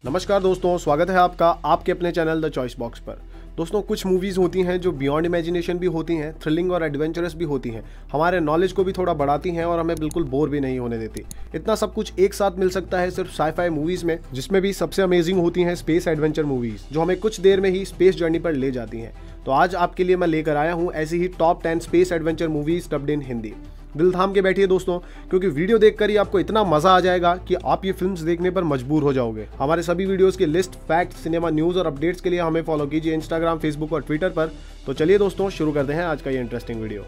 नमस्कार दोस्तों, स्वागत है आपका आपके अपने चैनल द चॉइस बॉक्स पर। दोस्तों, कुछ मूवीज़ होती हैं जो बियॉन्ड इमेजिनेशन भी होती हैं, थ्रिलिंग और एडवेंचरस भी होती हैं, हमारे नॉलेज को भी थोड़ा बढ़ाती हैं और हमें बिल्कुल बोर भी नहीं होने देती। इतना सब कुछ एक साथ मिल सकता है सिर्फ साई-फाई मूवीज़ में, जिसमें भी सबसे अमेजिंग होती हैं स्पेस एडवेंचर मूवीज़, जो हमें कुछ देर में ही स्पेस जर्नी पर ले जाती हैं। तो आज आपके लिए मैं लेकर आया हूँ ऐसी ही top 10 space adventure movies dubbed in Hindi. दिल थाम के बैठिए दोस्तों, क्योंकि वीडियो देखकर ही आपको इतना मजा आ जाएगा कि आप ये फिल्म्स देखने पर मजबूर हो जाओगे। हमारे सभी वीडियोस की लिस्ट, फैक्ट, सिनेमा न्यूज़ और अपडेट्स के लिए हमें फॉलो कीजिए इंस्टाग्राम, फेसबुक और ट्विटर पर। तो चलिए दोस्तों, शुरू करते हैं आज का ये इंटरेस्टिंग वीडियो।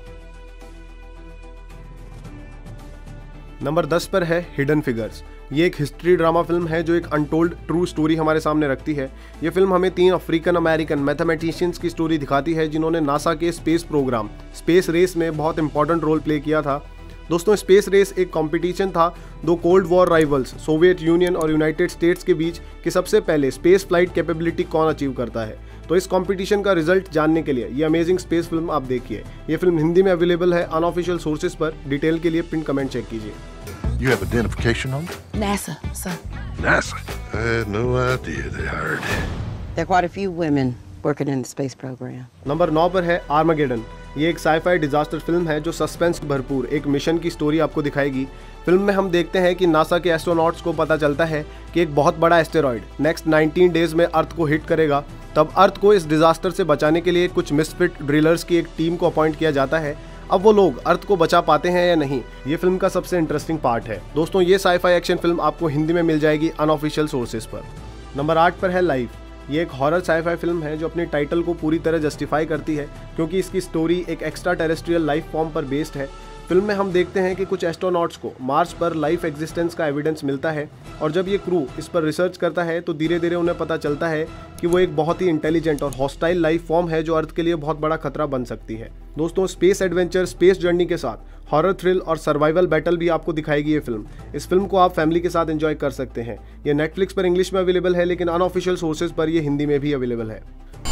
नंबर 10 पर है हिडन फिगर्स। ये एक हिस्ट्री ड्रामा फिल्म है जो एक अनटोल्ड ट्रू स्टोरी हमारे सामने रखती है। ये फिल्म हमें 3 अफ्रीकन अमेरिकन मैथमेटिशियंस की स्टोरी दिखाती है जिन्होंने नासा के स्पेस प्रोग्राम स्पेस रेस में बहुत इंपॉर्टेंट रोल प्ले किया था। दोस्तों, स्पेस रेस एक कंपटीशन था दो cold war rivals Soviet Union और यूनाइटेड स्टेट्स के बीच कि सबसे पहले स्पेस फ्लाइट कैपेबिलिटी कौन अचीव करता है। तो इस कंपटीशन का रिजल्ट जानने के लिए ये अमेजिंग स्पेस फिल्म आप देखिए। ये फिल्म हिंदी में अवेलेबल है अनऑफिशियल सोर्सेज पर। डिटेल के लिए पिन कमेंट चेक कीजिए। You have identification number? NASA, sir. NASA? I had no idea they hired. There are quite a few women working in the space program. Number 9 पर है Armageddon. ये एक sci-fi disaster film है जो suspense भरपूर एक mission की story आपको दिखाएगी। फिल्म में हम देखते हैं कि नासा के एस्ट्रोनॉट्स को पता चलता है कि एक बहुत बड़ा एस्टेरॉयड नेक्स्ट 19 डेज में अर्थ को हिट करेगा। तब अर्थ को इस डिजास्टर से बचाने के लिए कुछ मिसफिट ड्रिलर्स की एक टीम को अपॉइंट किया जाता है। अब वो लोग अर्थ को बचा पाते हैं या नहीं, ये फिल्म का सबसे इंटरेस्टिंग पार्ट है। दोस्तों, ये साई-फाई एक्शन फिल्म आपको हिंदी में मिल जाएगी अनऑफिशियल सोर्सेज पर। नंबर 8 पर है लाइफ। ये एक हॉरर साई-फाई फिल्म है जो अपने टाइटल को पूरी तरह जस्टिफाई करती है, क्योंकि इसकी स्टोरी एक एक्स्ट्रा टेरेस्ट्रियल लाइफ फॉर्म पर बेस्ड है। फिल्म में हम देखते हैं कि कुछ एस्ट्रोनॉट्स को मार्स पर लाइफ एग्जिस्टेंस का एविडेंस मिलता है, और जब ये क्रू इस पर रिसर्च करता है तो धीरे धीरे उन्हें पता चलता है कि वो एक बहुत ही इंटेलिजेंट और हॉस्टाइल लाइफ फॉर्म है जो अर्थ के लिए बहुत बड़ा खतरा बन सकती है। दोस्तों, स्पेस एडवेंचर, स्पेस जर्नी के साथ हॉरर थ्रिल और सर्वाइवल बैटल भी आपको दिखाएगी ये फिल्म। इस फिल्म को आप फैमिली के साथ एंजॉय कर सकते हैं। ये नेटफ्लिक्स पर इंग्लिश में अवेलेबल है, लेकिन अनऑफिशियल सोर्सेज पर ये हिंदी में भी अवेलेबल है।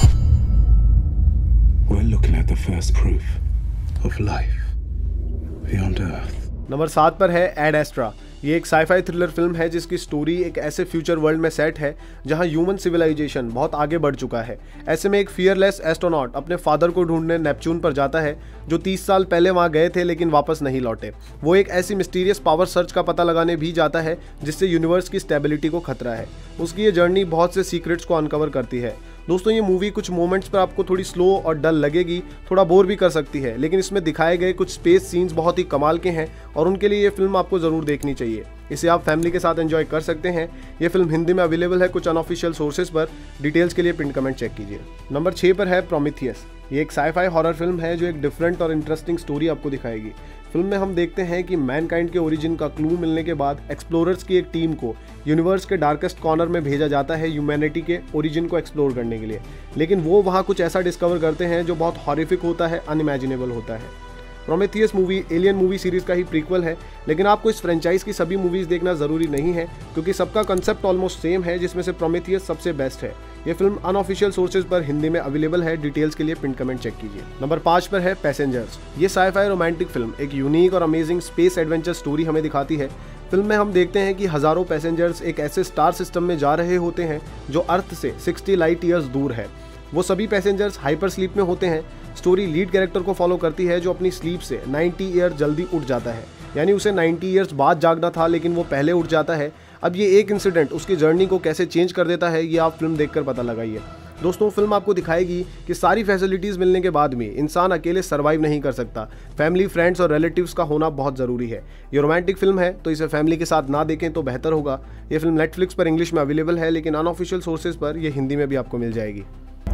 We're looking at the first proof of life beyond Earth. Number 7 पर है एड एस्ट्रा। ये एक साई-फाई थ्रिलर फिल्म है जिसकी स्टोरी एक ऐसे फ्यूचर वर्ल्ड में सेट है जहां ह्यूमन सिविलाइजेशन बहुत आगे बढ़ चुका है। ऐसे में एक फियरलेस एस्ट्रोनॉट अपने फादर को ढूंढने नेपच्यून पर जाता है, जो 30 साल पहले वहां गए थे लेकिन वापस नहीं लौटे। वो एक ऐसी मिस्टीरियस पावर सर्च का पता लगाने भी जाता है जिससे यूनिवर्स की स्टेबिलिटी को खतरा है। उसकी ये जर्नी बहुत से सीक्रेट्स को अनकवर करती है। दोस्तों, ये मूवी कुछ मोमेंट्स पर आपको थोड़ी स्लो और डल लगेगी, थोड़ा बोर भी कर सकती है, लेकिन इसमें दिखाए गए कुछ स्पेस सीन्स बहुत ही कमाल के हैं और उनके लिए ये फिल्म आपको ज़रूर देखनी चाहिए। इसे आप फैमिली के साथ एंजॉय कर सकते हैं। ये फिल्म हिंदी में अवेलेबल है कुछ अनऑफिशियल सोर्सेज पर। डिटेल्स के लिए पिन कमेंट चेक कीजिए। नंबर 6 पर है प्रोमीथियस। ये एक साई-फाई हॉरर फिल्म है जो एक डिफरेंट और इंटरेस्टिंग स्टोरी आपको दिखाएगी। फिल्म में हम देखते हैं कि मैनकाइंड के ओरिजिन का क्लू मिलने के बाद एक्सप्लोरर्स की एक टीम को यूनिवर्स के डार्केस्ट कॉर्नर में भेजा जाता है ह्यूमैनिटी के ओरिजिन को एक्सप्लोर करने के लिए। लेकिन वो वहाँ कुछ ऐसा डिस्कवर करते हैं जो बहुत हॉरिफिक होता है, अनइमेजिनेबल होता है। Prometheus movie Alien movie series का ही प्रीक्वल है, लेकिन आपको इस फ्रेंचाइज की सभी मूवीज देखना जरूरी नहीं है, क्योंकि सबका कंसेप्ट ऑलमोस्ट सेम है, जिसमें से प्रोमेथियस सबसे बेस्ट है। ये फिल्म अनऑफिशियल सोर्सेज पर हिंदी में अवेलेबल है। डिटेल्स के लिए पिन कमेंट चेक कीजिए। नंबर 5 पर है पैसेंजर्स। ये साई-फाई रोमांटिक फिल्म एक यूनिक और अमेजिंग स्पेस एडवेंचर स्टोरी हमें दिखाती है। फिल्म में हम देखते हैं कि हजारों पैसेंजर्स एक ऐसे स्टार सिस्टम में जा रहे होते हैं जो अर्थ से 60 लाइट ईयर्स दूर है। वो सभी पैसेंजर्स हाइपर स्लीप में होते हैं। स्टोरी लीड कैरेक्टर को फॉलो करती है जो अपनी स्लीप से 90 ईयर जल्दी उठ जाता है, यानी उसे 90 ईयर्स बाद जागना था लेकिन वो पहले उठ जाता है। अब ये एक इंसिडेंट उसकी जर्नी को कैसे चेंज कर देता है, ये आप फिल्म देखकर पता लगाइए। दोस्तों, फिल्म आपको दिखाएगी कि सारी फैसिलिटीज़ मिलने के बाद भी इंसान अकेले सर्वाइव नहीं कर सकता। फैमिली, फ्रेंड्स और रिलेटिव्स का होना बहुत ज़रूरी है। ये रोमांटिक फिल्म है तो इसे फैमिली के साथ ना देखें तो बेहतर होगा। ये फिल्म नेटफ्लिक्स पर इंग्लिश में अवेलेबल है, लेकिन अनऑफिशियल सोर्सेज पर ये हिंदी में भी आपको मिल जाएगी।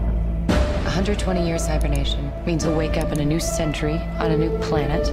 120 years hibernation means we'll wake up in a new century on a new planet.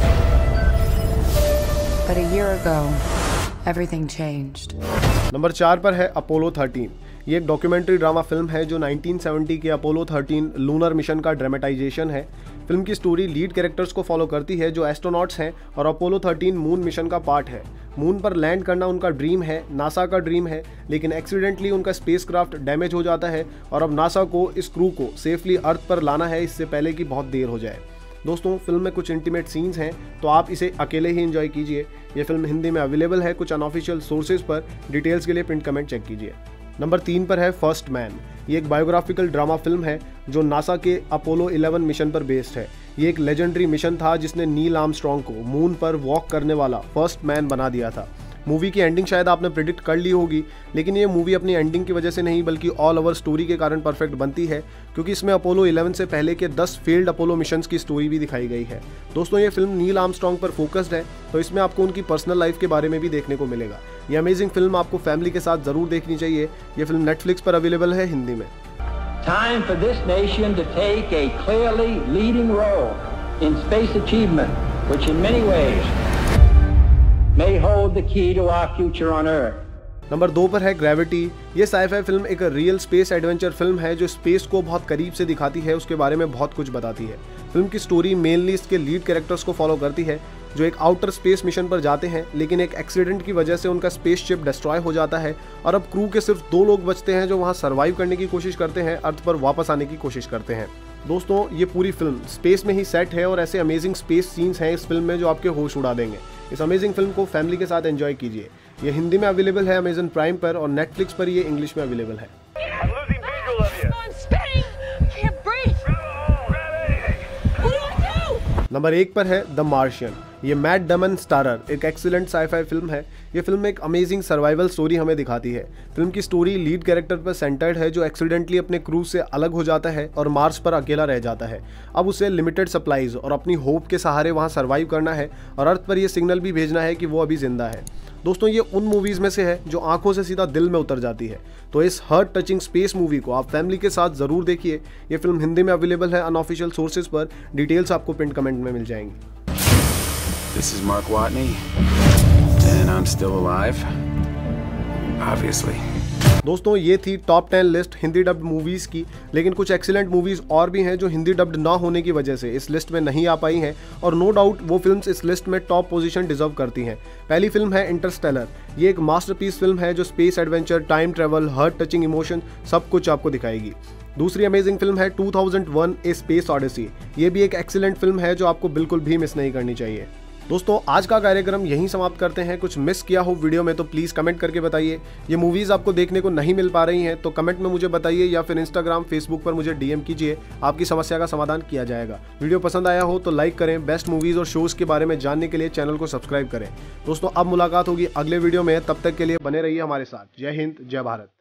But a year ago, everything changed. Number 4 पर है अपोलो 13। ये एक डॉक्यूमेंट्री ड्रामा फिल्म है जो 1970 के अपोलो 13 लूनर मिशन का ड्रामेटाइजेशन है। फिल्म की स्टोरी लीड कैरेक्टर्स को फॉलो करती है जो एस्ट्रोनॉट्स हैं और अपोलो 13 मून मिशन का पार्ट है। मून पर लैंड करना उनका ड्रीम है, नासा का ड्रीम है, लेकिन एक्सीडेंटली उनका स्पेसक्राफ्ट डैमेज हो जाता है और अब नासा को इस क्रू को सेफली अर्थ पर लाना है इससे पहले कि बहुत देर हो जाए। दोस्तों, फिल्म में कुछ इंटीमेट सीन्स हैं तो आप इसे अकेले ही एंजॉय कीजिए। ये फिल्म हिंदी में अवेलेबल है कुछ अनऑफिशियल सोर्सेज पर। डिटेल्स के लिए पिन कमेंट चेक कीजिए। नंबर 3 पर है फर्स्ट मैन। ये एक बायोग्राफिकल ड्रामा फिल्म है जो नासा के अपोलो 11 मिशन पर बेस्ड है। ये एक लेजेंडरी मिशन था जिसने नील आर्मस्ट्रॉन्ग को मून पर वॉक करने वाला फर्स्ट मैन बना दिया था। मूवी की एंडिंग शायद आपने प्रिडिक्ट कर ली होगी, लेकिन ये मूवी अपनी एंडिंग की वजह से नहीं बल्कि ऑल ओवर स्टोरी के कारण परफेक्ट बनती है, क्योंकि इसमें अपोलो 11 से पहले के 10 फेल्ड अपोलो मिशंस की स्टोरी भी दिखाई गई है। दोस्तों, ये फिल्म नील आर्मस्ट्रॉन्ग पर फोकस्ड है, तो इसमें आपको उनकी पर्सनल लाइफ के बारे में भी देखने को मिलेगा। ये अमेजिंग फिल्म आपको फैमिली के साथ जरूर देखनी चाहिए। ये फिल्म नेटफ्लिक्स पर अवेलेबल है हिंदी में। Time for this nation to take a clearly leading role in space achievement, which in many ways may hold the key to our future on Earth. Number 2 पर है ग्रेविटी। ये sci-fi film एक real space adventure film है जो space को बहुत करीब से दिखाती है, उसके बारे में बहुत कुछ बताती है। फिल्म की स्टोरी मेनली इसके लीड कैरेक्टर्स को फॉलो करती है जो एक आउटर स्पेस मिशन पर जाते हैं, लेकिन एक एक्सीडेंट की वजह से उनका स्पेसशिप डिस्ट्रॉय हो जाता है और अब क्रू के सिर्फ 2 लोग बचते हैं जो वहां सर्वाइव करने की कोशिश करते हैं, अर्थ पर वापस आने की कोशिश करते हैं। दोस्तों, ये पूरी फिल्म स्पेस में ही सेट है और ऐसे अमेजिंग स्पेस सीन्स हैं इस फिल्म में जो आपके होश उड़ा देंगे। इस अमेजिंग फिल्म को फैमिली के साथ एंजॉय कीजिए। ये हिंदी में अवेलेबल है अमेजन प्राइम पर और नेटफ्लिक्स पर ये इंग्लिश में अवेलेबल है। नंबर 1 पर है द मार्शियन। ये मैट डेमन स्टारर एक एक्सीलेंट साइफाई फिल्म है। ये फिल्म एक अमेजिंग सर्वाइवल स्टोरी हमें दिखाती है। फिल्म की स्टोरी लीड कैरेक्टर पर सेंटर्ड है जो एक्सीडेंटली अपने क्रू से अलग हो जाता है और मार्स पर अकेला रह जाता है। अब उसे लिमिटेड सप्लाईज और अपनी होप के सहारे वहां सर्वाइव करना है और अर्थ पर यह सिग्नल भी भेजना है कि वो अभी जिंदा है। दोस्तों, ये उन मूवीज में से है जो आंखों से सीधा दिल में उतर जाती है। तो इस हार्ट टचिंग स्पेस मूवी को आप फैमिली के साथ जरूर देखिए। ये फिल्म हिंदी में अवेलेबल है अनऑफिशियल सोर्सेज पर। डिटेल्स आपको पिन कमेंट में मिल जाएंगी। This is Mark Watney, and I'm still alive, obviously. दोस्तों, ये थी top 10 list Hindi dubbed movies की, लेकिन कुछ एक्सीलेंट मूवीज और भी हैं जो हिंदी डब्ड ना होने की वजह से इस लिस्ट में नहीं आ पाई हैं, और नो डाउट वो फिल्म्स इस लिस्ट में टॉप पोजीशन डिजर्व करती हैं। पहली फिल्म है इंटरस्टेलर। ये एक मास्टरपीस फिल्म है जो space adventure, time travel, heart touching emotion सब कुछ आपको दिखाएगी। दूसरी अमेजिंग फिल्म है 2001 ए स्पेस ऑडिसी। ये भी एक एक्सीलेंट फिल्म है जो आपको बिल्कुल भी मिस नहीं करनी चाहिए। दोस्तों, आज का कार्यक्रम यहीं समाप्त करते हैं। कुछ मिस किया हो वीडियो में तो प्लीज़ कमेंट करके बताइए। ये मूवीज़ आपको देखने को नहीं मिल पा रही हैं तो कमेंट में मुझे बताइए या फिर इंस्टाग्राम, फेसबुक पर मुझे डीएम कीजिए। आपकी समस्या का समाधान किया जाएगा। वीडियो पसंद आया हो तो लाइक करें। बेस्ट मूवीज़ और शोज़ के बारे में जानने के लिए चैनल को सब्सक्राइब करें। दोस्तों, अब मुलाकात होगी अगले वीडियो में। तब तक के लिए बने रहिए हमारे साथ। जय हिंद, जय भारत।